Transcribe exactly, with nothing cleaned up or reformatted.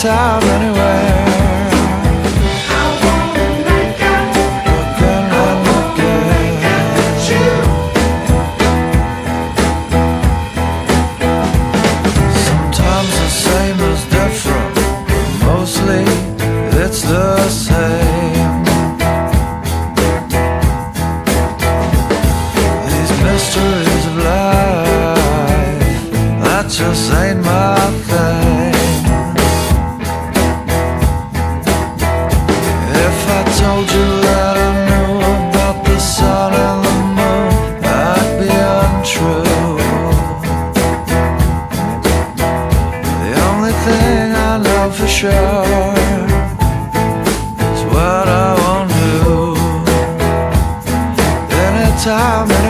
anytime, anywhere. I wanna make out Again and again. Sometimes the same is different, but mostly it's the same. These mysteries of life, that just ain't my thing. If I told you that I knew about the sun and the moon, I'd be untrue. The only thing I know for sure is what I won't do. Anytime